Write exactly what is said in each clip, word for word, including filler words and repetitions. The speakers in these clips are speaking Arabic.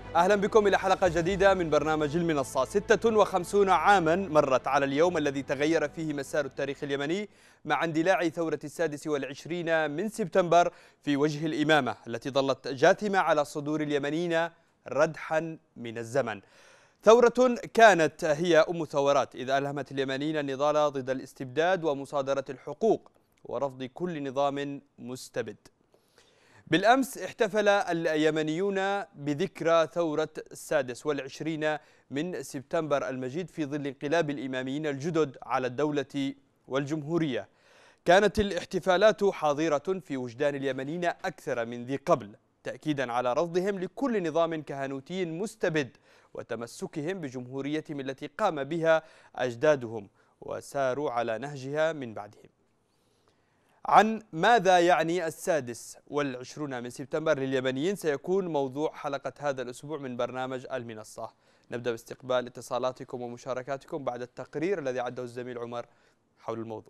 أهلا بكم إلى حلقة جديدة من برنامج المنصة. ستة وخمسين عاما مرت على اليوم الذي تغير فيه مسار التاريخ اليمني مع اندلاع ثورة السادس والعشرين من سبتمبر في وجه الإمامة التي ظلت جاثمة على صدور اليمنيين ردحا من الزمن. ثورة كانت هي أم الثورات، إذ ألهمت اليمنيين النضال ضد الاستبداد ومصادرة الحقوق ورفض كل نظام مستبد. بالأمس احتفل اليمنيون بذكرى ثورة السادس والعشرين من سبتمبر المجيد في ظل انقلاب الإماميين الجدد على الدولة والجمهورية. كانت الاحتفالات حاضرة في وجدان اليمنيين أكثر من ذي قبل، تأكيدا على رفضهم لكل نظام كهنوتي مستبد وتمسكهم بجمهوريتهم التي قام بها أجدادهم وساروا على نهجها من بعدهم. عن ماذا يعني السادس والعشرون من سبتمبر لليمنيين سيكون موضوع حلقة هذا الأسبوع من برنامج المنصة. نبدأ باستقبال اتصالاتكم ومشاركاتكم بعد التقرير الذي عده الزميل عمر حول الموضوع.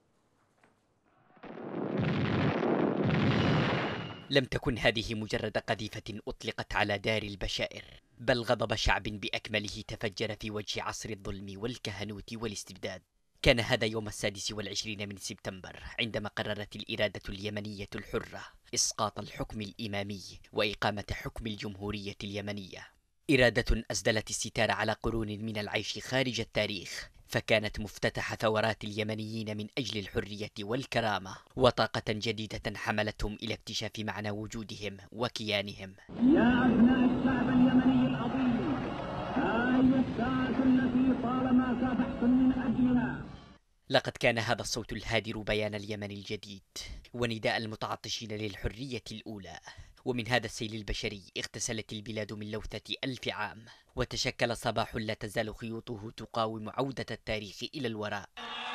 لم تكن هذه مجرد قذيفة أطلقت على دار البشائر، بل غضب شعب بأكمله تفجر في وجه عصر الظلم والكهنوت والاستبداد. كان هذا يوم السادس والعشرين من سبتمبر عندما قررت الإرادة اليمنية الحرة إسقاط الحكم الإمامي وإقامة حكم الجمهورية اليمنية، إرادة أسدلت الستار على قرون من العيش خارج التاريخ، فكانت مفتتح ثورات اليمنيين من أجل الحرية والكرامة وطاقة جديدة حملتهم إلى اكتشاف معنى وجودهم وكيانهم. يا أبناء الشعب اليمني العظيم، هذه الساعة التي طالما كافحتم من أجلها. لقد كان هذا الصوت الهادر بيان اليمن الجديد ونداء المتعطشين للحرية الأولى. ومن هذا السيل البشري اغتسلت البلاد من لوثة ألف عام، وتشكل صباح لا تزال خيوطه تقاوم عودة التاريخ إلى الوراء.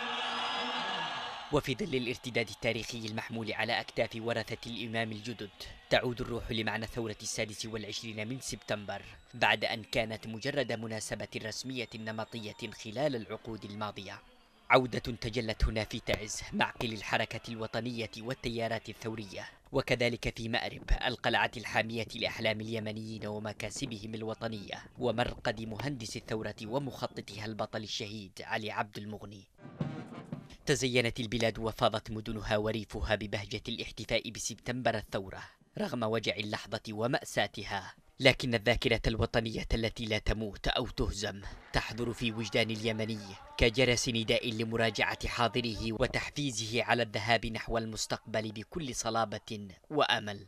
وفي ظل الارتداد التاريخي المحمول على أكتاف ورثة الإمام الجدد، تعود الروح لمعنى ثورة السادس والعشرين من سبتمبر بعد أن كانت مجرد مناسبة رسمية نمطية خلال العقود الماضية. عودة تجلت هنا في تعز، معقل الحركة الوطنية والتيارات الثورية، وكذلك في مأرب، القلعة الحامية لأحلام اليمنيين ومكاسبهم الوطنية، ومرقد مهندس الثورة ومخططها البطل الشهيد علي عبد المغني. تزينت البلاد وفاضت مدنها وريفها ببهجة الاحتفاء بسبتمبر الثورة رغم وجع اللحظة ومأساتها، لكن الذاكرة الوطنية التي لا تموت أو تهزم تحضر في وجدان اليمني كجرس نداء لمراجعة حاضره وتحفيزه على الذهاب نحو المستقبل بكل صلابة وأمل.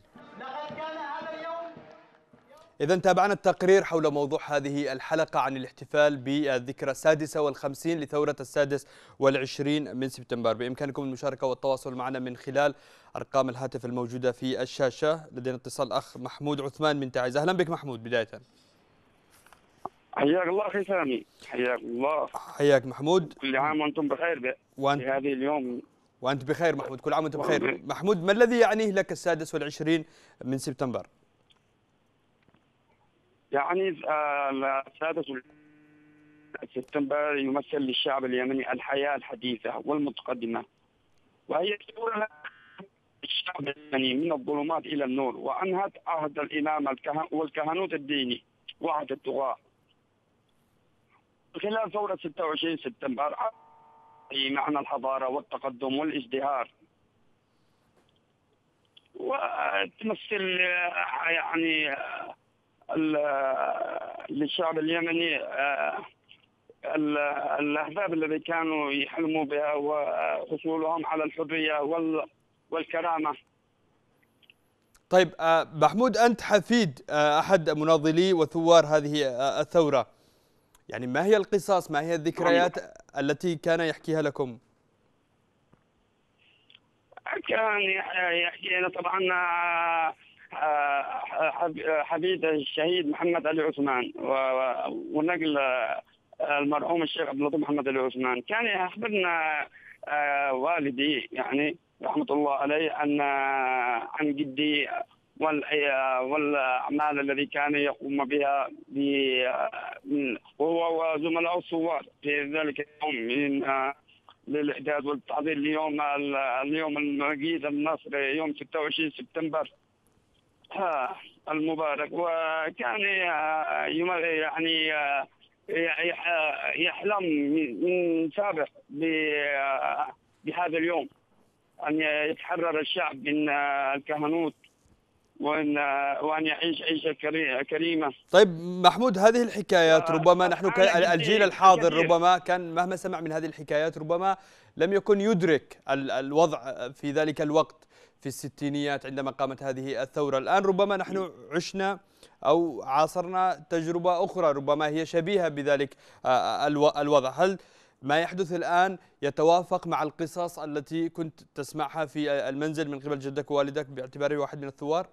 إذن تابعنا التقرير حول موضوع هذه الحلقة عن الاحتفال بالذكرى السادسة والخمسين لثورة السادس والعشرين من سبتمبر. بإمكانكم المشاركة والتواصل معنا من خلال أرقام الهاتف الموجودة في الشاشة. لدينا اتصال أخ محمود عثمان من تعز. أهلا بك محمود. بداية حياك الله أخي سامي، حياك الله. حياك محمود. كل عام وأنتم بخير وأنت بهذه اليوم. وأنت بخير محمود، كل عام وأنت بخير. محمود، ما الذي يعنيه لك السادس والعشرين من سبتمبر؟ يعني السادس سبتمبر يمثل للشعب اليمني الحياة الحديثة والمتقدمة، وهي تقول الشعب اليمني من الظلمات إلى النور، وأنهت عهد الإمامة والكهنوت الديني وعهد الطغاة. خلال ثورة ستة وعشرين سبتمبر معنى الحضارة والتقدم والازدهار، وتمثل يعني للشعب اليمني الأهداف التي كانوا يحلموا بها وحصولهم على الحرية والكرامة. طيب محمود، أنت حفيد أحد مناضلي وثوار هذه الثورة، يعني ما هي القصص، ما هي الذكريات التي كان يحكيها لكم؟ كان يحكي لنا طبعا حفيد الشهيد محمد علي عثمان ونقل المرحوم الشيخ عبد اللطيف محمد علي عثمان. كان يخبرنا والدي يعني رحمة الله عليه أن عن جدي والأعمال التي كان يقوم بها هو وزملاء الثوار في ذلك اليوم من للإعداد والتحضير ليوم اليوم المجيد النصر يوم ستة وعشرين سبتمبر. المبارك، وكان يعني يحلم من سابق بهذا اليوم أن يتحرر الشعب من الكهنوت وأن وأن يعيش عيشة كريمة. طيب محمود، هذه الحكايات ربما نحن الجيل الحاضر ربما كان مهما سمع من هذه الحكايات ربما لم يكن يدرك الوضع في ذلك الوقت في الستينيات عندما قامت هذه الثورة. الآن ربما نحن عشنا أو عاصرنا تجربة أخرى ربما هي شبيهة بذلك الوضع. هل ما يحدث الآن يتوافق مع القصص التي كنت تسمعها في المنزل من قبل جدك ووالدك باعتباره واحد من الثوار؟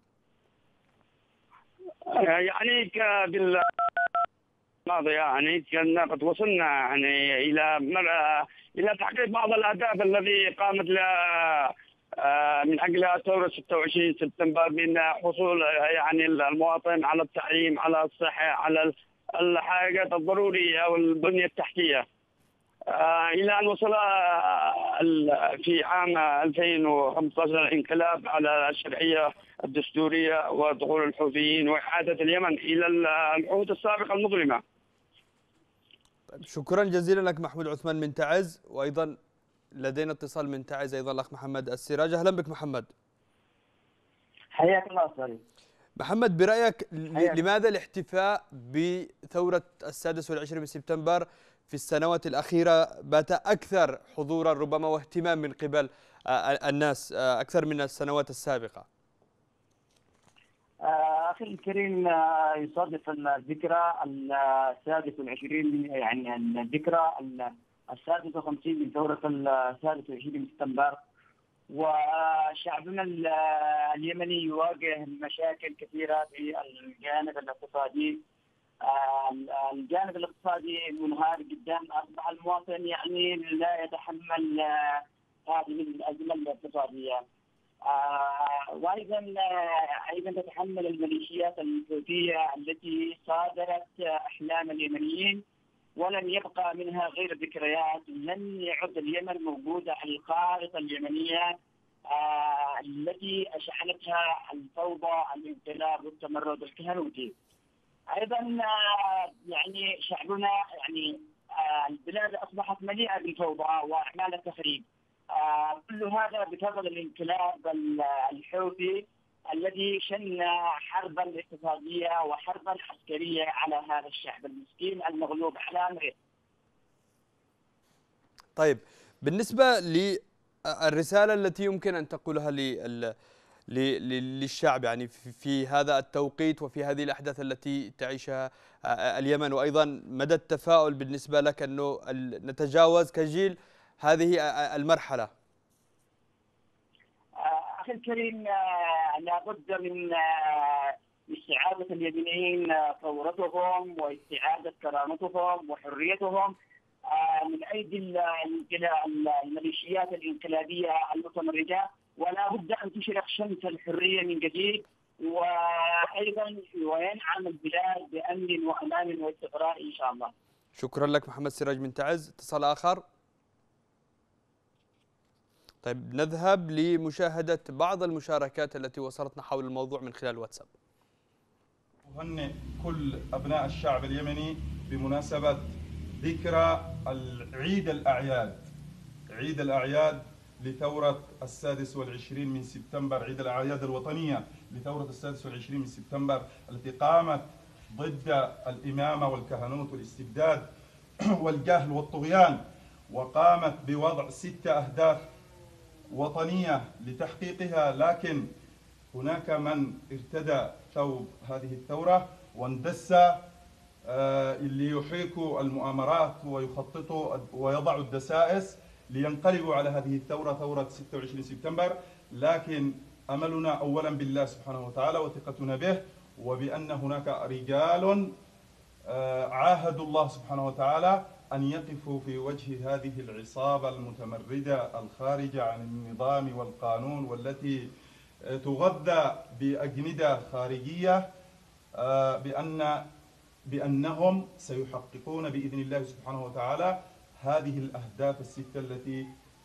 يعني كبال ماضي يعني كنا قد وصلنا يعني إلى إلى تحقيق بعض الأهداف الذي قامت لها من أجلها ثورة ستة وعشرين سبتمبر، من حصول يعني المواطن على التعليم، على الصحة، على الحاجات الضرورية والبنية التحتية، إلى أن وصل في عام ألفين وخمسة عشر الانقلاب على الشرعية الدستورية ودخول الحوثيين وإعادة اليمن إلى العهود السابقة المظلمة. شكرا جزيلا لك محمود عثمان من تعز، وأيضا لدينا اتصال من تعز أيضا الأخ محمد السراج. أهلا بك محمد. حياك الله أستاذ محمد، برأيك لماذا الاحتفاء بثورة السادس والعشرين من سبتمبر في السنوات الأخيرة بات أكثر حضورا ربما واهتمام من قبل الناس أكثر من السنوات السابقة؟ أخي الكريم، يصادف الذكرى السادس والعشرين يعني الذكرى السادس وخمسين من ثورة السادس والعشرين من سبتمبر، وشعبنا اليمني يواجه مشاكل كثيرة في الجانب الاقتصادي. الجانب الاقتصادي منهار جدا، أصبح المواطن يعني لا يتحمل هذه الأزمة الاقتصادية. وأيضا أيضا تتحمل الميليشيات الحوثية التي صادرت أحلام اليمنيين ولم يبقى منها غير ذكريات. لن يعد اليمن موجودة على الخارطة اليمنية التي أشعلتها الفوضى، الانقلاب والتمرد الكهنوتي. ايضا يعني شعبنا يعني البلاد اصبحت مليئه بالفوضى واعمال التخريب، كل هذا بسبب الانقلاب الحوثي الذي شن حربا اقتصاديه وحربا عسكريه على هذا الشعب المسكين المغلوب على امره. طيب، بالنسبه للرساله التي يمكن ان تقولها لل للشعب يعني في هذا التوقيت وفي هذه الأحداث التي تعيشها اليمن، وأيضا مدى التفاؤل بالنسبة لك أنه نتجاوز كجيل هذه المرحلة؟ أخي الكريم، لابد من استعادة اليمنيين ثورتهم واستعادة كرامتهم وحريتهم من أيدي الميليشيات الانقلابية المتمردة، ولا بد أن تشرق شمس الحرية من جديد، وأيضا وينعم البلاد بأمن وأمان واستقرار إن شاء الله. شكرا لك محمد سراج من تعز. اتصال آخر. طيب، نذهب لمشاهدة بعض المشاركات التي وصلتنا حول الموضوع من خلال واتساب. أهنئ كل أبناء الشعب اليمني بمناسبة ذكرى عيد الأعياد، عيد الأعياد لثورة السادس والعشرين من سبتمبر، عيد الأعياد الوطنية لثورة السادس والعشرين من سبتمبر التي قامت ضد الإمامة والكهنوت والاستبداد والجهل والطغيان، وقامت بوضع ست أهداف وطنية لتحقيقها. لكن هناك من ارتدى ثوب هذه الثورة واندس ليحيكوا المؤامرات ويخططوا ويضعوا الدسائس لينقلبوا على هذه الثورة، ثورة ستة وعشرين سبتمبر. لكن أملنا أولا بالله سبحانه وتعالى وثقتنا به، وبأن هناك رجال عاهدوا الله سبحانه وتعالى أن يقفوا في وجه هذه العصابة المتمردة الخارجة عن النظام والقانون، والتي تغذى بأجندة خارجية، بأن بأنهم سيحققون بإذن الله سبحانه وتعالى هذه الأهداف الستة التي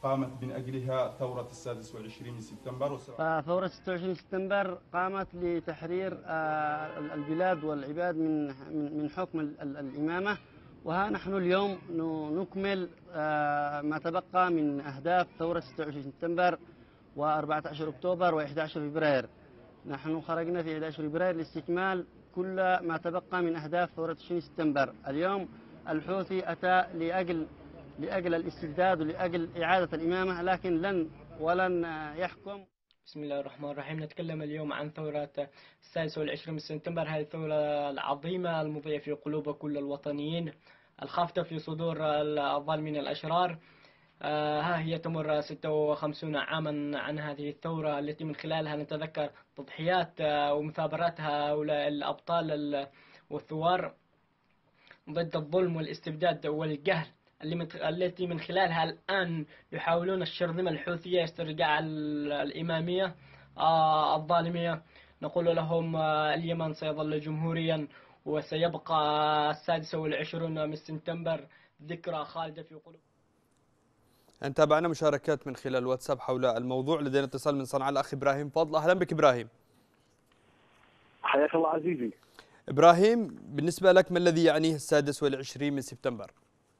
قامت من أجلها ثورة السادس والعشرين من سبتمبر. فثورة ستة وعشرين سبتمبر قامت لتحرير البلاد والعباد من من حكم الإمامة، وها نحن اليوم نكمل ما تبقى من أهداف ثورة ستة وعشرين سبتمبر وأربعة عشر أكتوبر وأحد عشر فبراير. نحن خرجنا في أحد عشر فبراير لاستكمال كل ما تبقى من أهداف ثورة عشرين سبتمبر. اليوم الحوثي أتى لأجل لأجل الاستبداد ولأجل إعادة الإمامة، لكن لن ولن يحكم. بسم الله الرحمن الرحيم. نتكلم اليوم عن ثورة السادس والعشرين من سبتمبر، هذه الثورة العظيمة المضيئة في قلوب كل الوطنيين، الخافتة في صدور الظالمين الأشرار. ها هي تمر ستة وخمسين عاما عن هذه الثورة التي من خلالها نتذكر تضحيات ومثابرات هؤلاء الأبطال والثوار ضد الظلم والاستبداد والجهل التي من خلالها الآن يحاولون الشرذمة الحوثية استرجاع الإمامية الظالمية. نقول لهم اليمن سيظل جمهوريا، وسيبقى السادس والعشرون من سبتمبر ذكرى خالدة في قلوب. أن تابعنا مشاركات من خلال الواتساب حول الموضوع. لدينا اتصال من صنعاء، الأخ إبراهيم فضل. أهلا بك إبراهيم. حياك الله عزيزي. إبراهيم، بالنسبة لك ما الذي يعنيه السادس والعشرين من سبتمبر؟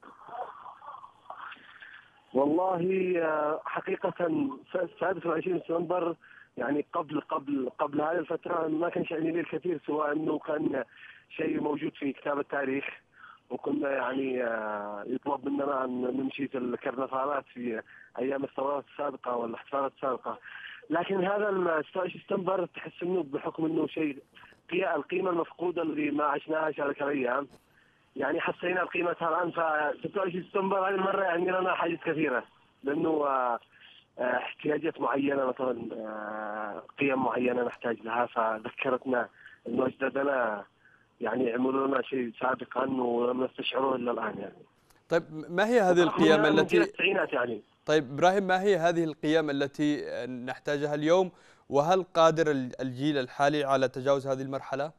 والله حقيقة السادس والعشرين من سبتمبر يعني قبل قبل قبل هذه الفترة ما كان يعني لي الكثير، سواء أنه كان شيء موجود في كتاب التاريخ، وكنا يعني يطلب مننا أن نمشي في الكرنفالات في أيام الثورات السابقة والاحتفالات السابقة. لكن هذا ستة وعشرين سبتمبر تحس أنه بحكم أنه شيء القيمة المفقودة اللي ما عشناها هذه الأيام، يعني حسينا بقيمتها الآن. ف ستة وعشرين سبتمبر هذه المرة يعني لنا حاجات كثيرة، لأنه احتياجات معينة، مثلا قيم معينة نحتاج لها، فذكرتنا أنه أجدادنا يعني عملوا لنا شيء سابقا ولم نستشعره إلا الآن يعني. طيب ما هي هذه القيم التي التسعينات يعني؟ طيب إبراهيم، ما هي هذه القيم التي نحتاجها اليوم، وهل قادر الجيل الحالي على تجاوز هذه المرحلة؟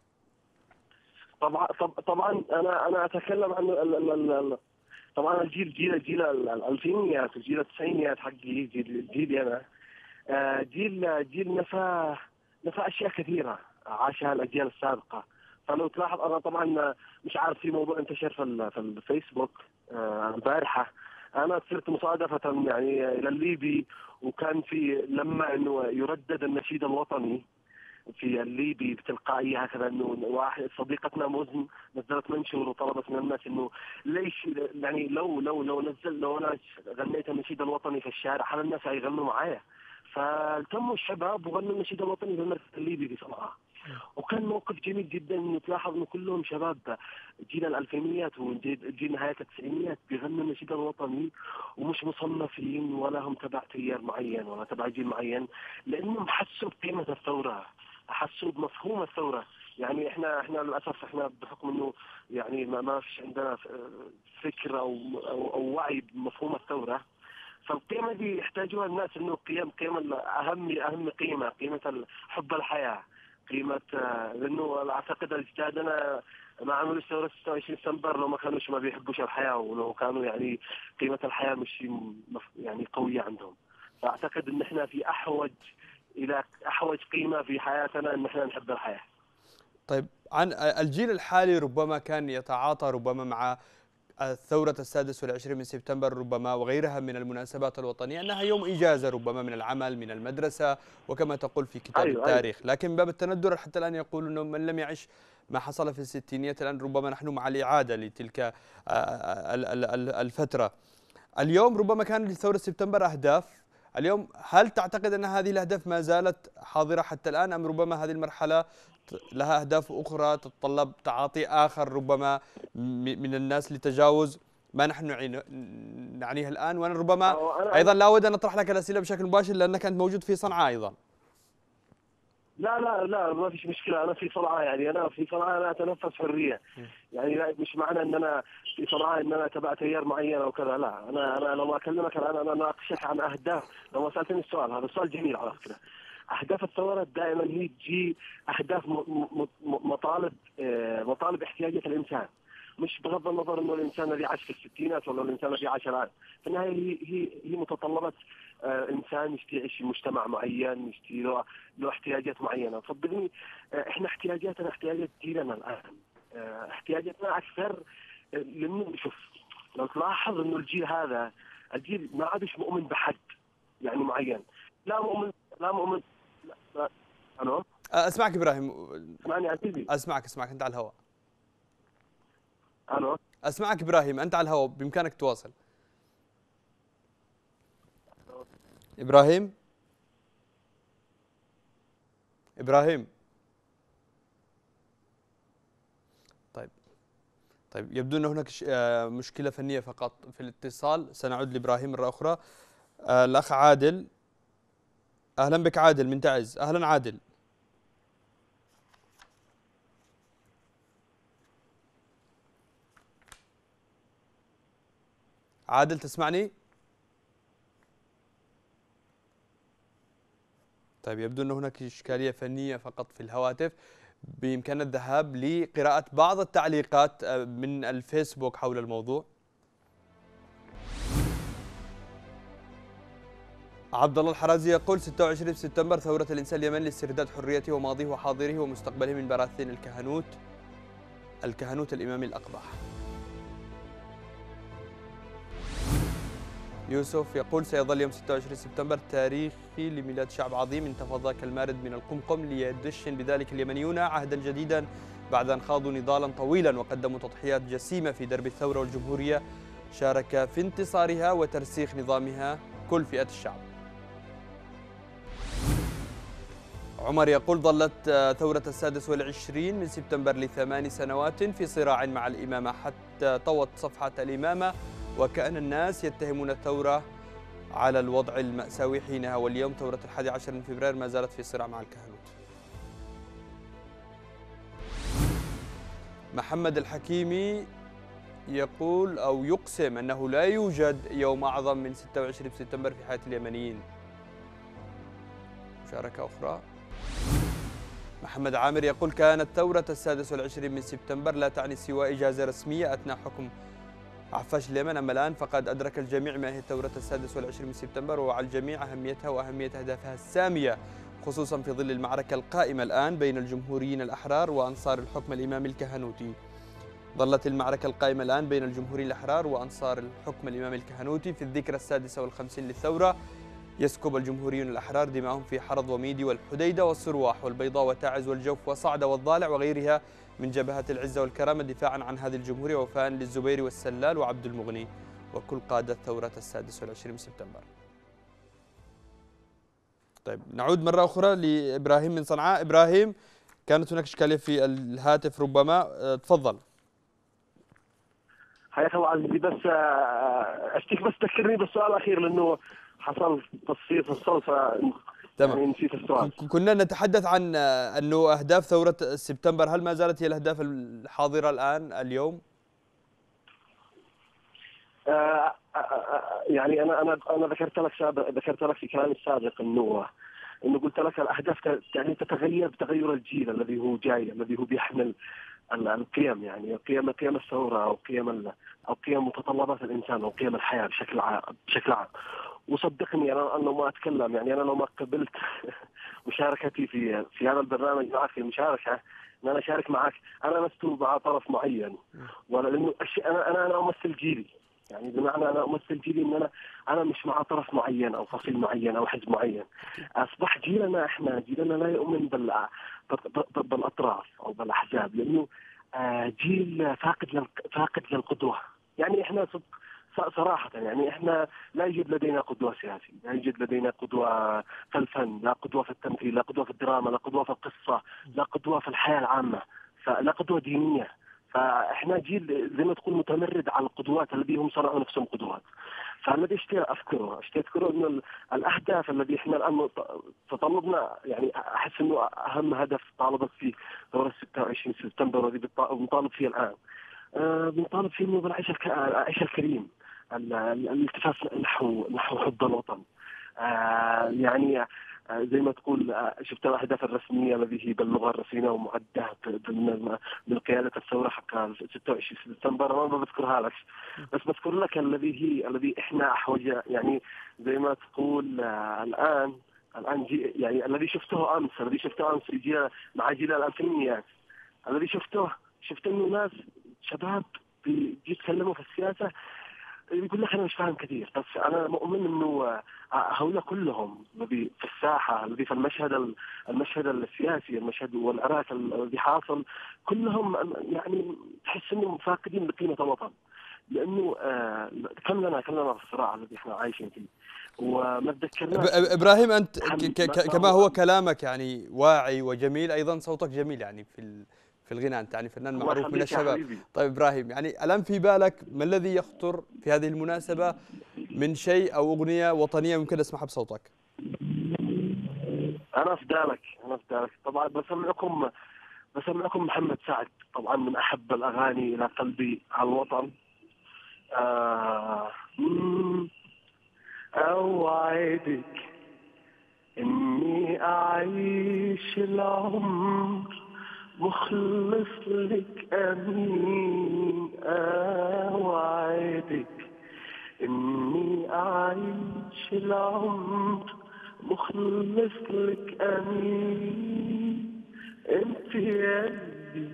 طبعا طبعا انا انا اتكلم عن طبعا الجيل جيل جيل الالفينيات وجيل التسعينيات حقي، جيل جيلي انا، جيل جيل نفى نفى اشياء كثيره عاشها الاجيال السابقه. فلو تلاحظ انا طبعا مش عارف، في موضوع انتشر في في الفيسبوك البارحه، انا صرت مصادفه يعني الى الليبي، وكان في لما انه يردد النشيد الوطني في الليبي بتلقائيه هكذا، انه واحد صديقتنا مزن نزلت منشور وطلبت من الناس انه ليش يعني لو لو لو نزل لو انا غنيت النشيد الوطني في الشارع هل الناس هيغنوا معايا؟ فالتموا الشباب وغنوا النشيد الوطني في المركز الليبي في صنعاء، وكان موقف جميل جدا انه تلاحظ انه كلهم شباب جيل الالفينيات وجيل نهايه التسعينيات بيغنوا النشيد الوطني، ومش مصنفين ولا هم تبع تيار معين ولا تبع جيل معين، لانهم حسوا بقيمه الثوره، حسوا بمفهوم الثوره. يعني احنا احنا للاسف احنا بحكم انه يعني ما, ما فيش عندنا فكره او او, أو وعي بمفهوم الثوره، فالقيمه دي يحتاجوها الناس، انه قيم قيمه اهم اهم قيمه قيمه حب الحياه، قيمه، لانه اعتقد اجدادنا ما عملوا ثوره ستة وعشرين سبتمبر لو ما كانوش ما بيحبوش الحياه، ولو كانوا يعني قيمه الحياه مش يعني قويه عندهم. فاعتقد ان احنا في احوج الى احوج قيمه في حياتنا ان احنا نحب الحياه. طيب عن الجيل الحالي، ربما كان يتعاطى ربما مع الثورة السادس والعشرين من سبتمبر ربما وغيرها من المناسبات الوطنية أنها يوم إجازة ربما من العمل من المدرسة وكما تقول في كتاب أيوة التاريخ، أيوة. لكن باب التندر حتى الآن يقول أنه من لم يعش ما حصل في الستينيات الآن ربما نحن مع الإعادة لتلك الفترة. اليوم ربما كان لثورة سبتمبر أهداف، اليوم هل تعتقد أن هذه الأهداف ما زالت حاضرة حتى الآن، أم ربما هذه المرحلة لها أهداف أخرى تتطلب تعاطي آخر ربما من الناس لتجاوز ما نحن نعنيه الآن؟ وأنا ربما أيضا لا أود أن أطرح لك الأسئلة بشكل مباشر لأنك أنت موجود في صنعاء أيضا. لا لا لا ما فيش مشكلة، أنا في صنعاء، يعني أنا في صنعاء أنا أتنفس حرية، يعني لا مش معنى أن أنا في صنعاء أن أنا تبع تيار معين أو كذا، لا أنا أنا لما أكلمك الآن أنا أناقشك عن أهداف. لو سألتني السؤال هذا سؤال جميل على فكرة. أهداف الثورة دائما هي تجي أهداف مطالب مطالب احتياجات الإنسان، مش بغض النظر انه الانسان الذي عاش في الستينات ولا الانسان الذي عاش الان. في النهايه هي هي هي متطلبات آه انسان يشتي يعيش في مجتمع معين، يشتي له له احتياجات معينه. صدقني آه احنا احتياجاتنا احتياجات جيلنا الان، آه احتياجاتنا اكثر. آه لانه شوف لو تلاحظ انه الجيل هذا الجيل ما عادش مؤمن بحد يعني معين، لا مؤمن لا مؤمن لا, لا. الو اسمعك ابراهيم. اسمعني عزيزي. اسمعك اسمعك انت على الهواء. الو اسمعك ابراهيم، انت على الهواء بامكانك تواصل. ابراهيم ابراهيم طيب طيب يبدو ان هناك مشكله فنيه فقط في الاتصال. سنعود لابراهيم مره اخرى. الاخ عادل، اهلا بك عادل من تعز. اهلا عادل. عادل تسمعني؟ طيب يبدو أن هناك إشكالية فنية فقط في الهواتف. بإمكاننا الذهاب لقراءة بعض التعليقات من الفيسبوك حول الموضوع. عبد الله الحرازي يقول ستة وعشرين سبتمبر ثورة الإنسان اليمني لاسترداد حريته وماضيه وحاضره ومستقبله من براثين الكهنوت الكهنوت الإمامي الأقبح. يوسف يقول سيظل يوم ستة وعشرين سبتمبر تاريخي لميلاد شعب عظيم انتفض كالمارد من القمقم ليدشن بذلك اليمنيون عهدا جديدا بعد أن خاضوا نضالا طويلا وقدموا تضحيات جسيمة في درب الثورة والجمهورية شارك في انتصارها وترسيخ نظامها كل فئات الشعب. عمر يقول ظلت ثورة السادس والعشرين من سبتمبر لثمان سنوات في صراع مع الإمامة حتى طوت صفحة الإمامة وكأن الناس يتهمون الثورة على الوضع المأساوي حينها، واليوم ثورة الحادي عشر من فبراير ما زالت في صراع مع الكهنوت. محمد الحكيمي يقول أو يقسم أنه لا يوجد يوم أعظم من ستة وعشرين سبتمبر في حياة اليمنيين. مشاركة أخرى. محمد عامر يقول كانت ثورة السادس والعشرين من سبتمبر لا تعني سوى إجازة رسمية أثناء حكم عفاش اليمن، أما الآن فقد أدرك الجميع ما هي ثورة السادس والعشرين من سبتمبر وعلى الجميع أهميتها وأهمية أهدافها السامية، خصوصا في ظل المعركة القائمة الآن بين الجمهوريين الأحرار وأنصار الحكم الإمامي الكهنوتي. ظلت المعركة القائمة الآن بين الجمهوريين الأحرار وأنصار الحكم الإمامي الكهنوتي في الذكرى السادسة والخمسين للثورة. يسكب الجمهوريون الأحرار دماءهم في حرض وميدي والحديدة والصرواح والبيضاء وتاعز والجوف وصعدة والضالع وغيرها من جبهات العزة والكرامة دفاعا عن هذه الجمهورية ووفاء للزبير والسلال وعبد المغني وكل قادة ثورة السادس والعشرين من سبتمبر. طيب نعود مرة أخرى لإبراهيم من صنعاء. إبراهيم كانت هناك إشكالية في الهاتف ربما، تفضل. حياك الله عزيزي، بس أشتيك بس تذكرني بالسؤال الأخير لأنه حصل تصفير في الصوت ف تمام. يعني نسيت السؤال. كنا نتحدث عن أنه أهداف ثورة سبتمبر هل ما زالت هي الأهداف الحاضرة الآن اليوم؟ آه يعني أنا أنا أنا ذكرت لك سابق ذكرت لك في كلامي السابق إنه إنه قلت لك الأهداف يعني تتغير بتغير الجيل الذي هو جاي الذي هو بيحمل القيم، يعني قيم قيم الثورة أو قيم أو قيم متطلبات الإنسان أو قيم الحياة بشكل عام بشكل عام. وصدقني أنا أنا ما أتكلم، يعني أنا لو ما قبلت مشاركتي في في هذا البرنامج معك في المشاركة إن أنا أشارك معك، أنا لست مع طرف معين ولا لأنه أنا أنا أنا أمثل جيلي، يعني بمعنى أنا أمثل جيلي إن أنا أنا مش مع طرف معين أو فصيل معين أو حزب معين. أصبح جيلنا إحنا جيلنا لا يؤمن بال بالأطراف أو بالأحزاب، لأنه جيل فاقد فاقد للقدوة. يعني إحنا صراحة يعني إحنا لا يوجد لدينا قدوة سياسية، لا يوجد لدينا قدوة في الفن، لا قدوة في التمثيل، لا قدوة في الدراما، لا قدوة في القصة، لا قدوة في الحياة العامة، فلا قدوة دينية. فإحنا جيل زي ما تقول متمرد على القدوات الذي هم صنعوا نفسهم قدوات. فالذي اشتي أذكره اشتي أذكره إنه الأهداف الذي إحنا الآن تطلبنا، يعني أحس إنه أهم هدف طالبت فيه ثورة ستة وعشرين سبتمبر والذي بنطالب فيه الآن أه بنطالب فيه إنه بالعيش الك... العيش الكريم، الالتفاف نحو نحو حب الوطن. أه يعني زي ما تقول شفت الأهداف الرسمية الذي هي باللغة الرسمية ومعدة بالقيادة الثورة حق ستة وعشرين سبتمبر، ما بذكرها لك بس بذكر لك الذي هي الذي إحنا أحوج يعني زي ما تقول الآن الآن جي يعني الذي شفته أمس الذي شفته أمس في جيل مع جيل الألفينيات الذي شفته شفت إنه ناس شباب بيجي يتكلموا في السياسة يقول لك أنا مش فاهم كثير، بس أنا مؤمن إنه هؤلاء كلهم الذي في الساحة الذي في المشهد المشهد السياسي المشهد والعراك الذي حاصل كلهم يعني تحس إنهم فاقدين لقيمة الوطن، لأنه كم لنا كم لنا في الصراع الذي إحنا عايشين فيه وما تذكرنا. إبراهيم أنت كما هو كلامك يعني واعي وجميل، أيضا صوتك جميل يعني في في الغناء، أنت يعني فنان معروف من الشباب. طيب إبراهيم، يعني الآن في بالك ما الذي يخطر في هذه المناسبة من شيء أو أغنية وطنية ممكن أسمعها بصوتك؟ أنا في بالك أنا في بالك طبعا بسمعكم بسمعكم محمد سعد، طبعا من أحب الأغاني إلى قلبي على الوطن. آه أوعدك إني أعيش العمر مخلص لك أمين، أوعدك إني أعيش العمر مخلص لك أمين، أنت يلي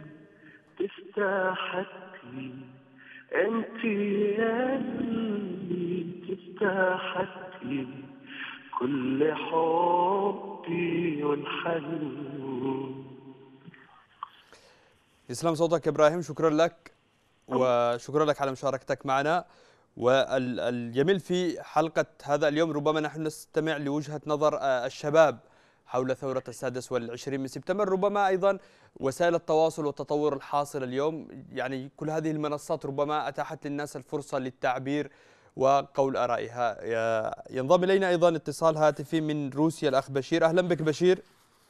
تستحقي أنت يلي تستحقي كل حبي والحنين. يسلم صوتك إبراهيم، شكرا لك وشكرا لك على مشاركتك معنا. والجميل في حلقة هذا اليوم ربما نحن نستمع لوجهة نظر الشباب حول ثورة السادس والعشرين من سبتمبر، ربما أيضا وسائل التواصل والتطور الحاصل اليوم، يعني كل هذه المنصات ربما أتاحت للناس الفرصة للتعبير وقول آرائها. ينضم إلينا أيضا اتصال هاتفي من روسيا الأخ بشير. أهلا بك بشير.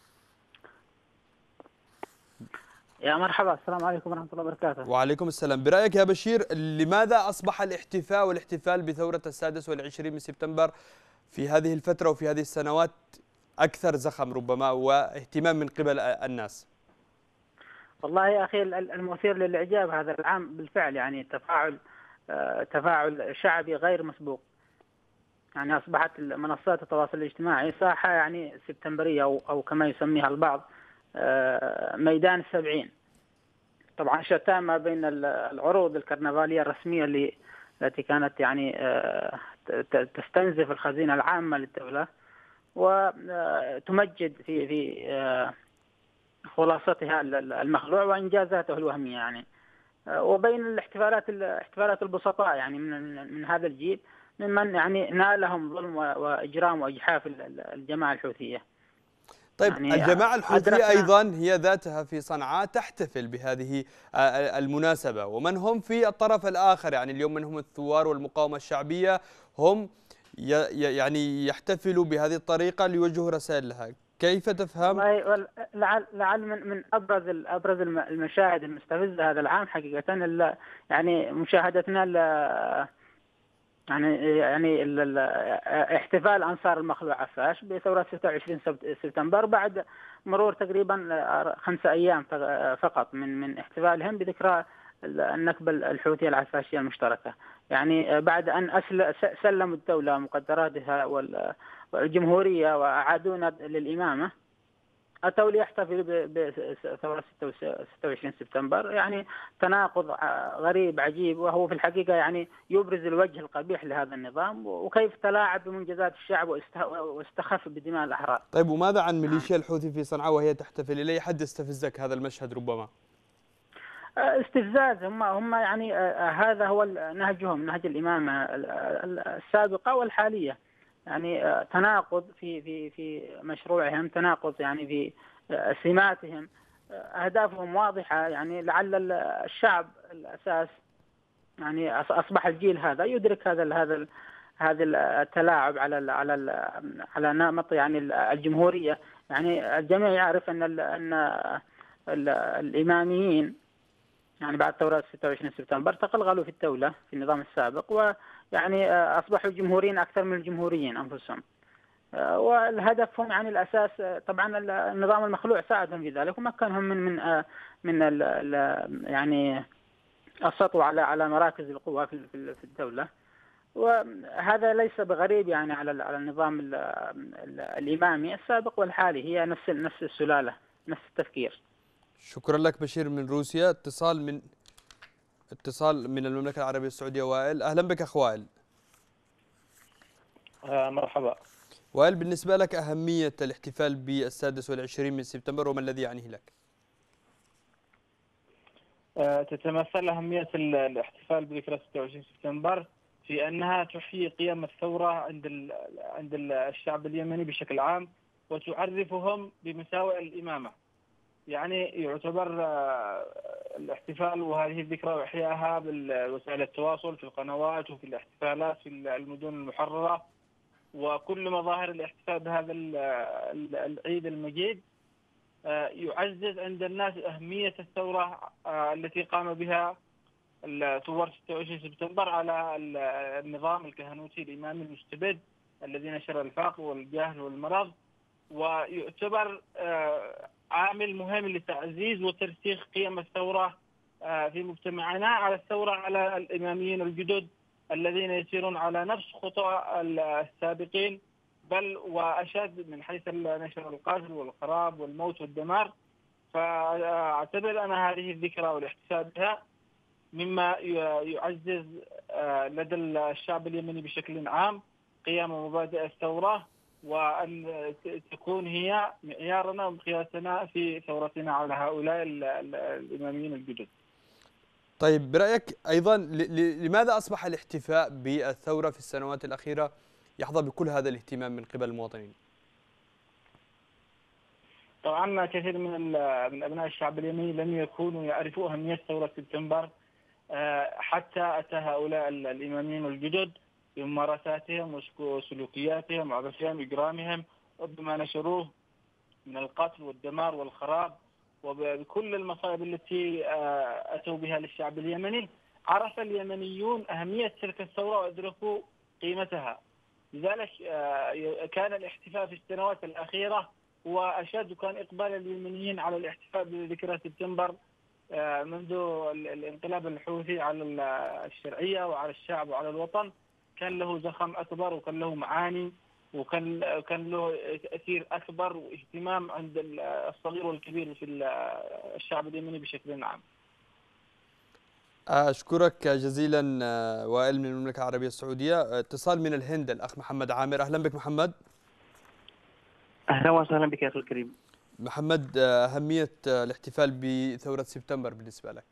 يا مرحبا، السلام عليكم ورحمة الله وبركاته. وعليكم السلام. برأيك يا بشير، لماذا أصبح الاحتفاء والاحتفال بثورة السادس والعشرين من سبتمبر في هذه الفترة وفي هذه السنوات أكثر زخم ربما واهتمام من قبل الناس؟ والله يا أخي المثير للإعجاب هذا العام بالفعل يعني تفاعل تفاعل شعبي غير مسبوق. يعني أصبحت منصات التواصل الاجتماعي ساحة يعني سبتمبرية أو, أو كما يسميها البعض ميدان السبعين. طبعا شتان ما بين العروض الكرنفالية الرسمية اللي التي كانت يعني تستنزف الخزينة العامة للدولة وتمجد في في خلاصتها المخلوع وإنجازاته الوهمية يعني، وبين الاحتفالات الاحتفالات البسطاء يعني من من هذا الجيل ممن يعني نالهم ظلم وإجرام وإجحاف الجماعة الحوثية. طيب يعني الجماعة الحوثية أيضا هي ذاتها في صنعاء تحتفل بهذه المناسبة، ومن هم في الطرف الآخر يعني اليوم من هم الثوار والمقاومة الشعبية هم يعني يحتفلوا بهذه الطريقة ليوجهوا رسائل لها. كيف تفهم؟ لعل لعل من من ابرز ابرز المشاهد المستفزه هذا العام حقيقه يعني مشاهدتنا يعني يعني احتفال انصار المخلوع عفاش بثوره ستة وعشرين سبتمبر بعد مرور تقريبا خمسة ايام فقط من من احتفالهم بذكرى النكبه الحوثيه العفاشيه المشتركه. يعني بعد ان سلموا الدوله مقدراتها والجمهوريه واعادونا للامامه أتوا ليحتفلوا بثورة ستة وعشرين سبتمبر. يعني تناقض غريب عجيب، وهو في الحقيقة يعني يبرز الوجه القبيح لهذا النظام وكيف تلاعب بمنجزات الشعب واستخف بدماء الأحرار. طيب وماذا عن ميليشيا الحوثي في صنعاء وهي تحتفل؟ إلى أي حد استفزك هذا المشهد ربما؟ استفزاز. هم هم يعني هذا هو نهجهم، نهج الإمامة السابقة والحالية. يعني تناقض في في في مشروعهم، تناقض يعني في سماتهم، أهدافهم واضحة. يعني لعل الشعب الأساس يعني أصبح الجيل هذا يدرك هذا هذا هذا التلاعب على على على نمط يعني الجمهورية. يعني الجميع يعرف أن أن الإماميين يعني بعد ثورة ستة وعشرين سبتمبر تقلغلوا في الدولة في النظام السابق، ويعني أصبحوا جمهوريين أكثر من الجمهوريين أنفسهم. والهدف هم يعني الأساس. طبعا النظام المخلوع ساعدهم في ذلك ومكنهم من من من ال ال يعني السطو على على مراكز القوى في في الدولة، وهذا ليس بغريب يعني على على النظام ال ال الإمامي السابق والحالي، هي نفس نفس السلالة نفس التفكير. شكرا لك بشير من روسيا. اتصال من اتصال من المملكة العربية السعودية. وائل، أهلا بك أخ وائل. آه مرحبا. وائل، بالنسبة لك أهمية الاحتفال بالسادس والعشرين من سبتمبر وما الذي يعنيه لك؟ آه تتمثل أهمية الاحتفال بذكرى ستة وعشرين سبتمبر في أنها تحيي قيم الثورة عند عند الشعب اليمني بشكل عام، وتعرفهم بمساوئ الإمامة. يعني يعتبر آه الاحتفال وهذه الذكرى وإحيائها بوسائل التواصل في القنوات وفي الاحتفالات في المدن المحررة وكل مظاهر الاحتفال بهذا العيد المجيد يعزز عند الناس أهمية الثورة التي قام بها ثوار ستة وعشرين سبتمبر على النظام الكهنوتي الإمامي المستبد الذي نشر الفقر والجهل والمرض، ويعتبر عامل مهم لتعزيز وترسيخ قيم الثورة في مجتمعنا على الثورة على الإماميين الجدد الذين يسيرون على نفس خطى السابقين، بل وأشد من حيث نشر القتل والخراب والموت والدمار. فأعتبر أن هذه الذكرى والاحتفال بها مما يعزز لدى الشعب اليمني بشكل عام قيم ومبادئ الثورة، وأن تكون هي معيارنا ومقياسنا في ثورتنا على هؤلاء الإماميين الجدد. طيب، برأيك أيضا لماذا أصبح الاحتفاء بالثورة في السنوات الأخيرة يحظى بكل هذا الاهتمام من قبل المواطنين؟ طبعا كثير من من أبناء الشعب اليمني لم يكونوا يعرفوا أهمية ثورة سبتمبر حتى أتى هؤلاء الإماميين الجدد بممارساتهم وسلوكياتهم وعبثهم وإجرامهم وبما نشروه من القتل والدمار والخراب وبكل المصائب التي أتوا بها للشعب اليمني. عرف اليمنيون أهمية تلك الثورة وأدركوا قيمتها، لذلك كان الاحتفال في السنوات الأخيرة هو أشد، وكان إقبال اليمنيين على الاحتفال بذكرى سبتمبر منذ الانقلاب الحوثي على الشرعية وعلى الشعب وعلى الوطن كان له زخم أكبر وكان له معاني وكان كان له تأثير أكبر واهتمام عند الصغير والكبير في الشعب اليمني بشكل عام. أشكرك جزيلا وائل من المملكة العربية السعودية. اتصال من الهند، الأخ محمد عامر. أهلا بك محمد. أهلا وسهلا بك يا أخي الكريم. محمد، أهمية الاحتفال بثورة سبتمبر بالنسبة لك؟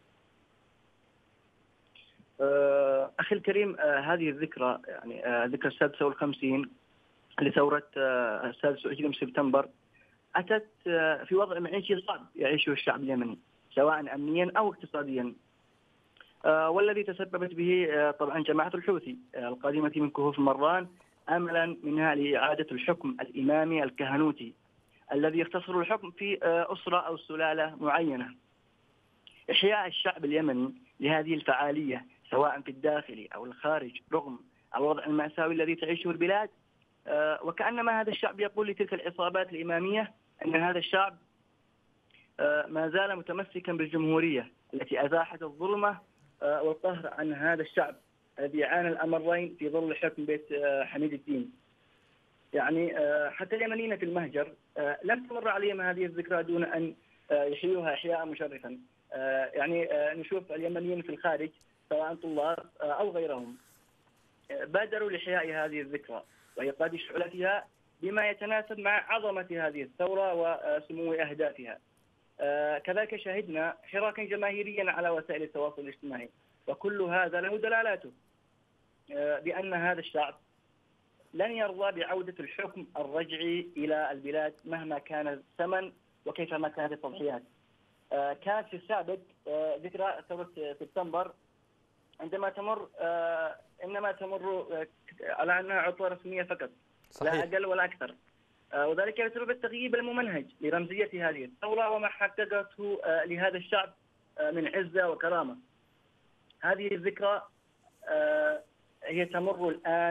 أخي الكريم، هذه الذكرى يعني ذكرى السادسة والخمسين لثورة السادس والعشرين سبتمبر أتت في وضع معيشي صعب يعيشه الشعب اليمني سواء أمنيا أو اقتصاديا، والذي تسببت به طبعا جماعة الحوثي القادمة من كهوف مروان أملا منها لإعادة الحكم الإمامي الكهنوتي الذي يختصر الحكم في أسرة أو سلالة معينة. إحياء الشعب اليمني لهذه الفعالية سواء في الداخل أو الخارج رغم الوضع المأساوي الذي تعيشه البلاد، وكأنما هذا الشعب يقول لتلك العصابات الإمامية أن هذا الشعب ما زال متمسكا بالجمهورية التي أزاحت الظلمة والقهر عن هذا الشعب الذي عانى الأمرين في ظل حكم بيت حميد الدين. يعني حتى اليمنيين في المهجر لم تمر عليهم هذه الذكرى دون أن يحيوها إحياء مشرفا. يعني نشوف اليمنيين في الخارج سواء طلاب أو غيرهم بادروا لإحياء هذه الذكرى وإيقاد شعلتها بما يتناسب مع عظمة هذه الثورة وسمو أهدافها. كذلك شهدنا حراكا جماهيريا على وسائل التواصل الاجتماعي، وكل هذا له دلالاته بأن هذا الشعب لن يرضى بعودة الحكم الرجعي إلى البلاد مهما كان الثمن وكيفما كانت التضحيات. كانت في السابق ذكرى ثورة سبتمبر عندما تمر إنما تمر على أنها عطلة رسمية فقط، صحيح. لا أقل ولا أكثر، وذلك بسبب التغييب الممنهج لرمزية هذه الثورة وما حققته لهذا الشعب من عزة وكرامة. هذه الذكرى هي تمر الآن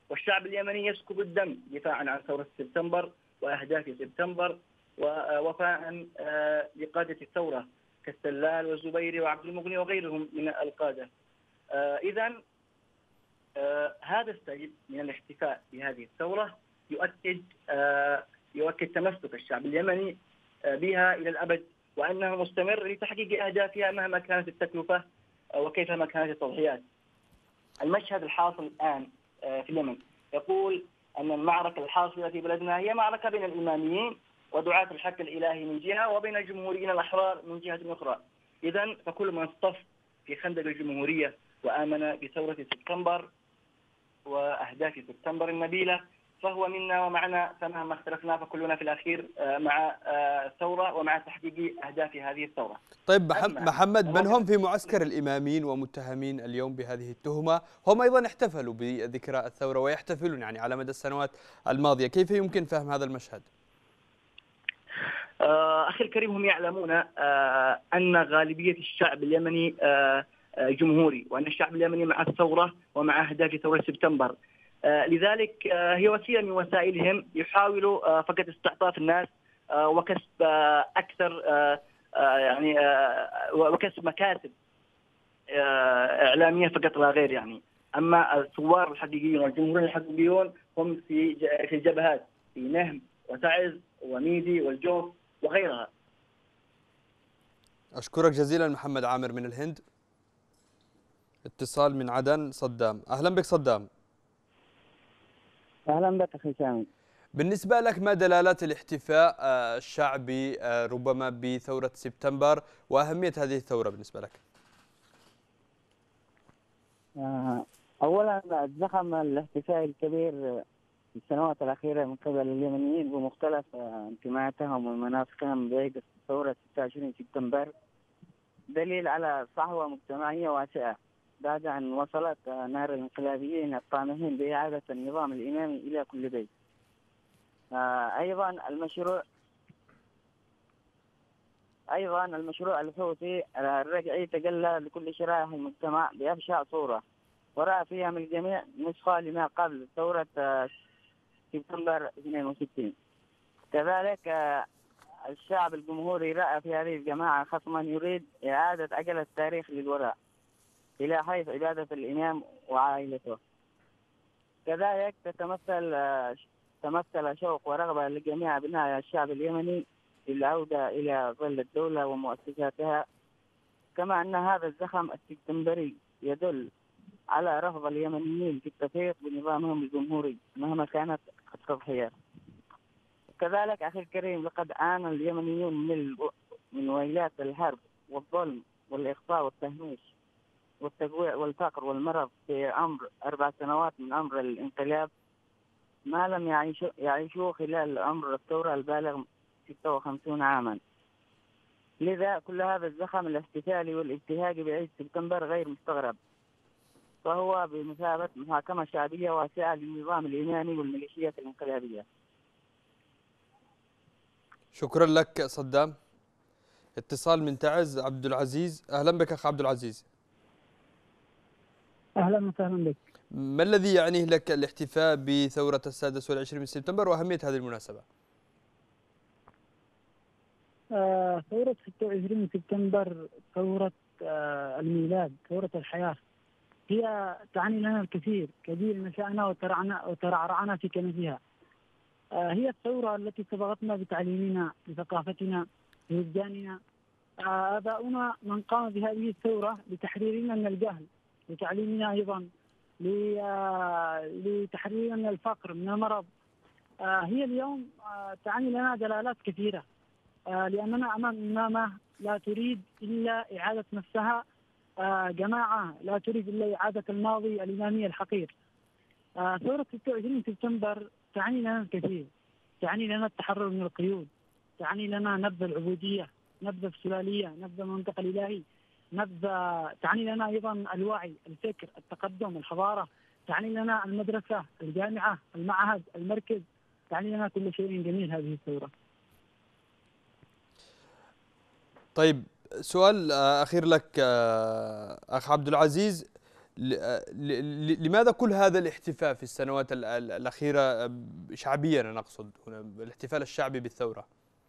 والشعب اليمني يسكب الدم دفاعا عن ثورة سبتمبر وأهداف سبتمبر ووفاء لقادة الثورة كالسلال والزبيري وعبد المغني وغيرهم من القادة. إذا هذا السيد من الاحتفاء بهذه الثورة يؤكد يؤكد تمسك الشعب اليمني بها إلى الأبد، وأنه مستمر لتحقيق أهدافها مهما كانت التكلفة وكيفما كانت التضحيات. المشهد الحاصل الآن في اليمن يقول أن المعركة الحاصلة في بلدنا هي معركة بين الإماميين ودعاة الحق الإلهي من جهة وبين الجمهوريين الأحرار من جهة أخرى. إذا فكل من اصطف في خندق الجمهورية وآمن بثورة سبتمبر وأهداف سبتمبر النبيلة فهو منا ومعنا، فمهما اختلفنا فكلنا في الأخير مع الثورة ومع تحقيق أهداف هذه الثورة. طيب محمد، من هم في معسكر الإماميين ومتهمين اليوم بهذه التهمة؟ هم أيضا احتفلوا بذكرى الثورة ويحتفلون يعني على مدى السنوات الماضية، كيف يمكن فهم هذا المشهد؟ أخي الكريم، هم يعلمون أن غالبية الشعب اليمني جمهوري، وأن الشعب اليمني مع الثورة ومع أهداف ثورة سبتمبر. لذلك هي وسيلة من وسائلهم يحاولوا فقط استعطاف الناس وكسب أكثر يعني وكسب مكاسب إعلامية فقط لا غير يعني. أما الثوار الحقيقيون والجمهوريين الحقيقيون هم في في الجبهات، في نهم وتعز وميدي والجوف وغيرها. أشكرك جزيلا محمد عامر من الهند. اتصال من عدن، صدام. أهلا بك صدام. أهلا بك أخي سامي. بالنسبة لك ما دلالات الاحتفاء الشعبي ربما بثورة سبتمبر وأهمية هذه الثورة بالنسبة لك؟ أولا الزخم الاحتفائي الكبير في السنوات الأخيرة من قبل اليمنيين بمختلف انتماءاتهم ومناطقهم بعيد ثورة ستة وعشرين سبتمبر دليل على صحوة مجتمعية واسعة بعد أن وصلت نار الانقلابيين الطامحين بإعادة النظام الإمامي إلى كل بيت. أيضا المشروع أيضا المشروع الحوثي الرجعي تجلى لكل شرائح المجتمع بأبشع صورة، ورأى فيها من الجميع نسخة لما قبل ثورة سبتمبر اثنين وستين. كذلك الشعب الجمهوري رأى في هذه الجماعة خصما يريد إعادة عجل التاريخ للوراء إلى حيث عبادة الإمام وعائلته. كذلك تتمثل تمثل شوق ورغبة لجميع أبناء الشعب اليمني للعودة إلى ظل الدولة ومؤسساتها، كما أن هذا الزخم السبتمبري يدل على رفض اليمنيين في التفريط بنظامهم الجمهوري مهما كانت التضحيات. كذلك أخي الكريم، لقد عانى اليمنيون من من ويلات الحرب والظلم والإخفاء والتهميش والتجويع والفقر والمرض في عمر أربع سنوات من عمر الانقلاب، ما لم يعيشوا يعيشوه خلال عمر الثورة البالغ ستة وخمسين عاما. لذا كل هذا الزخم الاحتفالي والابتهاجي بعيد سبتمبر غير مستغرب، فهو بمثابة محاكمة شعبية واسعة للنظام الإمامي والميليشيات الانقلابية. شكرا لك صدام. اتصال من تعز، عبد العزيز. أهلا بك أخ عبد العزيز. أهلا وسهلا بك. ما الذي يعنيه لك الاحتفاء بثورة السادس والعشرين من سبتمبر وأهمية هذه المناسبة؟ آه ثورة ستة وعشرين سبتمبر ثورة آه الميلاد، ثورة الحياة، هي تعني لنا الكثير، كثير نشأنا وترعنا وترعرعنا في كنفها. آه هي الثورة التي صبغتنا بتعليمنا، بثقافتنا، بوجداننا. آه آباؤنا من قام بهذه الثورة لتحريرنا من الجهل، لتعليمنا أيضا لتحريرنا من الفقر، من المرض. آه هي اليوم آه تعني لنا دلالات كثيرة، آه لأننا أمام إمامة لا تريد إلا إعادة نفسها، آه جماعة لا تريد إلا إعادة الماضي الإمامي الحقير. آه ثورة ستة وعشرين سبتمبر تعني لنا الكثير، تعني لنا التحرر من القيود، تعني لنا نبذ العبودية، نبذ السلالية، نبذ المنطق الإلهي، نبذ تعني لنا أيضا الوعي، الفكر، التقدم، الحضارة، تعني لنا المدرسة، الجامعة، المعهد، المركز، تعني لنا كل شيء جميل هذه الثورة. طيب سؤال أخير لك أخ عبد العزيز، لماذا كل هذا الاحتفاء في السنوات الأخيرة شعبيا؟ أنا أقصد هنا الاحتفال الشعبي بالثورة.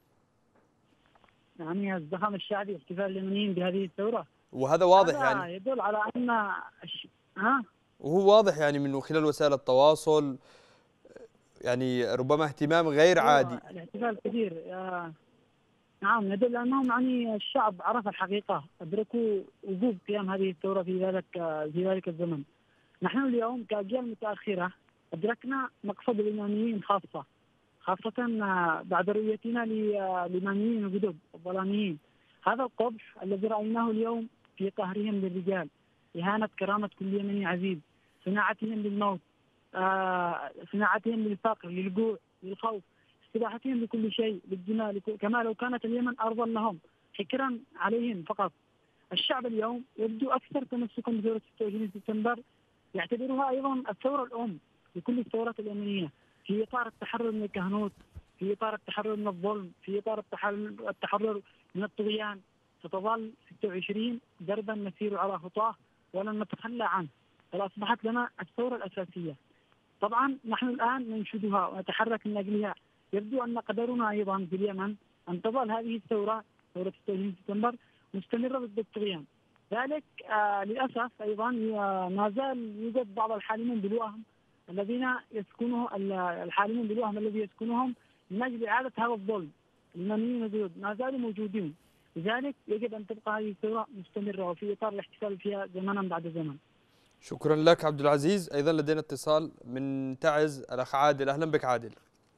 يعني الزخم الشعبي احتفال اليمنيين بهذه الثورة، وهذا واضح هذا يعني يدل على أن ها وهو واضح يعني من خلال وسائل التواصل، يعني ربما اهتمام غير عادي. الاحتفال كثير. نعم، يدل أنهم يعني الشعب عرف الحقيقة، أدركوا وجوب قيام هذه الثورة في ذلك في ذلك الزمن. نحن اليوم كأجيال متأخرة أدركنا مقصد الإماميين خاصة خاصة بعد رؤيتنا للإماميين الجدد الظلاميين. هذا القبح الذي رأيناه اليوم في قهرهم للرجال، إهانة كرامة كل يمني عزيز، صناعتهم للموت، آه، صناعتهم للفقر، للجوع، للخوف، استباحتهم لكل شيء، للدماء، لكل... كما لو كانت اليمن أرضا لهم، حكرا عليهم فقط. الشعب اليوم يبدو أكثر تمسكا بثورة ستة وعشرين سبتمبر، يعتبرها أيضا الثورة الأم لكل الثورات اليمنية، في إطار التحرر من الكهنوت، في إطار التحرر من الظلم، في إطار التحرر, التحرر من الطغيان. ستظل ستة وعشرين دربا نسير على خطاه ولن نتخلى عنه، بل أصبحت لنا الثورة الأساسية. طبعا نحن الآن ننشدها ونتحرك من أجلها. يبدو أن قدرنا أيضا في اليمن أن تظل هذه الثورة، ثورة ستة وعشرين سبتمبر، مستمرة ضد الطغيان. ذلك آه للأسف أيضا ما زال يوجد بعض الحالمين بالوهم الذين يسكنه الحالمين بالوهم الذي يسكنهم من أجل إعادة هذا الظلم. اليمنيين الجدد ما زالوا موجودين، لذلك يجب أن تبقى هذه الثورة مستمرة وفي إطار الاحتفال فيها زمنا بعد زمن. شكرا لك عبد العزيز. أيضا لدينا اتصال من تعز، الأخ عادل. أهلا بك عادل.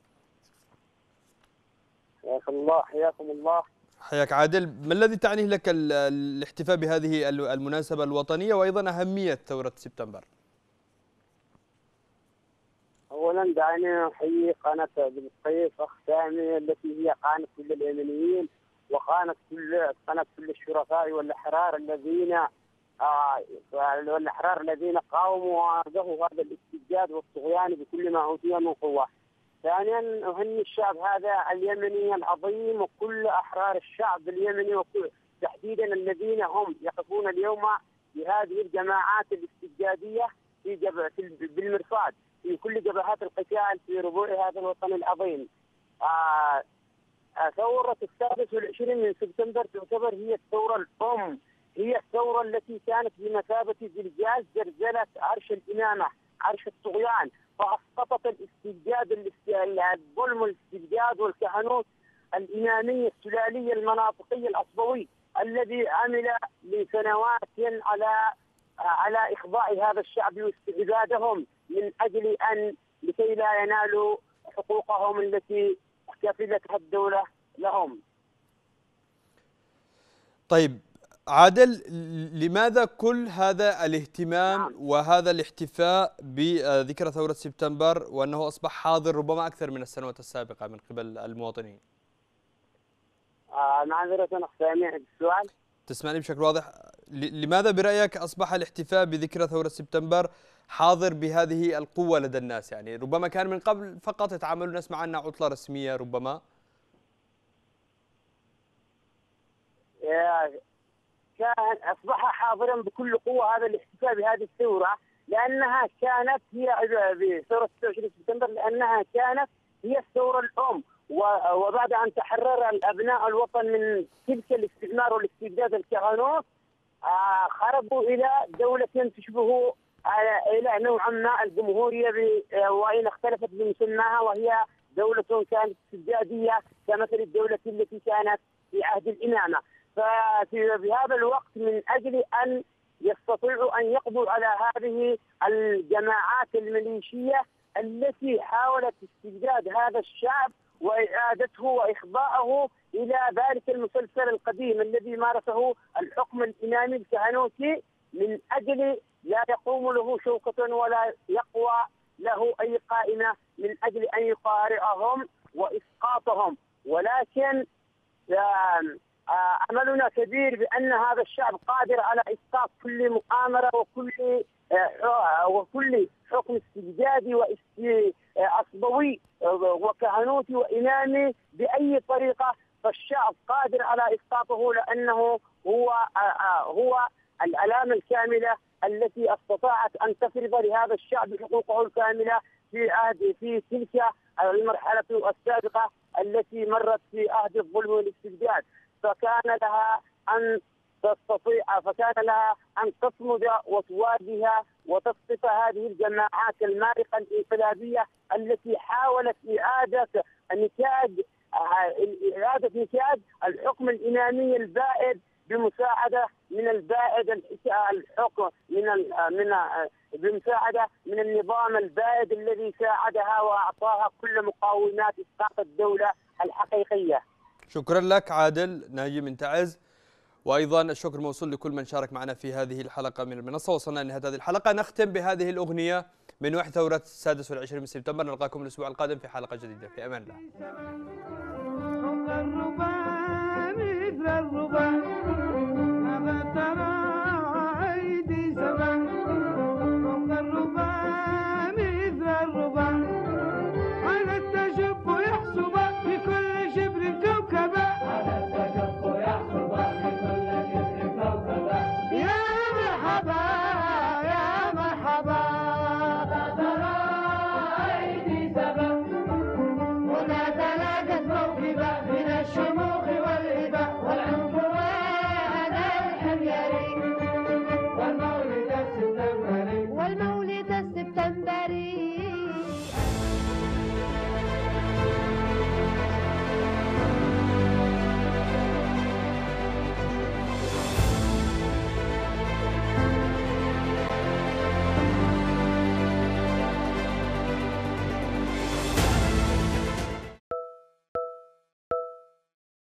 حياكم الله. حياكم الله. حياك عادل. ما الذي تعنيه لك الاحتفاء بهذه المناسبة الوطنية وأيضا أهمية ثورة سبتمبر؟ أولا دعني أحيي قناة بن الصيف أخ سامي التي هي قناة كل اليمنيين وقناة كل قناة كل الشرفاء والأحرار الذين آه والأحرار الذين قاوموا وواجهوا هذا الاستبداد والطغيان بكل ما أوتي من قوة. ثانيا أهني الشعب هذا اليمني العظيم وكل أحرار الشعب اليمني وكل تحديدا الذين هم يقفون اليوم بهذه الجماعات الاستبدادية في جبهة بالمرصاد في كل جبهات القتال في ربوع هذا الوطن العظيم. آه آه ثورة السادس والعشرين من سبتمبر تعتبر هي الثورة الأم، هي الثورة التي كانت بمثابة زلزال زلزلة عرش الإمامة، عرش الطغيان، فأسقطت الاستبداد الظلم والاستبداد والكهنوت الإمامي السلالي المناطقي الأصبوي الذي عمل لسنوات على على إخضاع هذا الشعب واستبدادهم من أجل أن لكي لا ينالوا حقوقهم التي كفلتها الدولة لهم. طيب عادل، لماذا كل هذا الاهتمام نعم. وهذا الاحتفاء بذكرى ثورة سبتمبر وأنه أصبح حاضر ربما أكثر من السنوات السابقة من قبل المواطنين؟ آه معذرة أخ سامع السؤال. تسمعني بشكل واضح. لماذا برأيك أصبح الاحتفاء بذكرى ثورة سبتمبر حاضر بهذه القوة لدى الناس؟ يعني ربما كان من قبل فقط يتعاملون نسمع عنها عطلة رسمية ربما. كان أصبح حاضرا بكل قوة هذا الاحتفاء بهذه الثورة، لأنها كانت هي بثورة ستة وعشرين سبتمبر لأنها كانت هي الثورة الأم، وبعد أن تحرر الأبناء الوطن من تلك الاستعمار والاستبداد الكهنوت خرجوا إلى دولة تشبه إلى نوعا ما الجمهورية وإن اختلفت بمسماها، وهي دولة كانت استبدادية كمثل الدولة التي كانت في عهد الإمامة. ففي بهذا الوقت من أجل أن يستطيعوا أن يقضوا على هذه الجماعات الميليشية التي حاولت استبداد هذا الشعب وإعادته وإخضاعه إلى ذلك المسلسل القديم الذي مارسه الحكم الإمامي الكهنوتي من أجل لا يقوم له شوكة ولا يقوى له أي قائمة من أجل أن يقارعهم وإسقاطهم. ولكن أملنا كبير بأن هذا الشعب قادر على إسقاط كل مؤامرة وكل وكل حكم استبدادي وأصبوي وكهنوتي وإمامي بأي طريقة، فالشعب قادر على إسقاطه لأنه هو هو العلامة الكاملة التي استطاعت أن تفرض لهذا الشعب حقوقه الكاملة في عهد في تلك المرحلة السابقة التي مرت في عهد الظلم والاستبداد، فكان لها أن تستطيع فكان لها أن تصمد وتواجه وتصف هذه الجماعات المارقة الانقلابية التي حاولت إعادة نتاج إعادة نتاج الحكم الإمامي البائد بمساعدة من البائد الحكم من من بمساعدة من النظام البائد الذي ساعدها وأعطاها كل مقومات إسقاط الدولة الحقيقية. شكرا لك عادل ناجي من تعز، وأيضا الشكر موصول لكل من شارك معنا في هذه الحلقة من المنصة. وصلنا لنهاية هذه الحلقة، نختم بهذه الأغنية من وحي ثورة السادس والعشرين من سبتمبر. نلقاكم الأسبوع القادم في حلقة جديدة، في أمان الله. والمولد السبتمبري